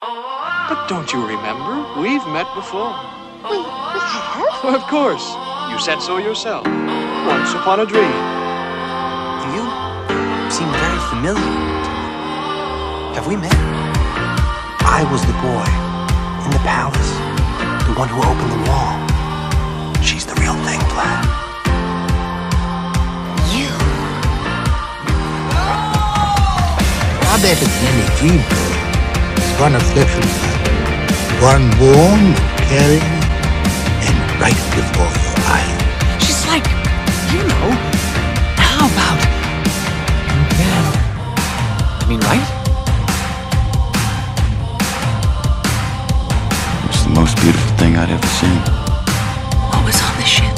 But don't you remember? We've met before. We have? Of course. You said so yourself. Once upon a dream. You seem very familiar to me. Have we met? I was the boy in the palace. The one who opened the wall. She's the real thing, Vlad. You? Far better than any dream is one affliction, one born, caring, and right before your eyes. She's like, you know, how about Indiana? I mean, right? It's the most beautiful thing I'd ever seen. What was on the ship?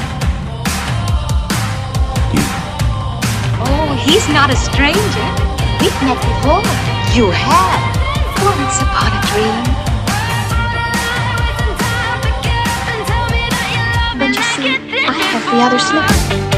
You. Oh, he's not a stranger. We've met before. You have. Once upon a dream. But you see, I have the other slipper.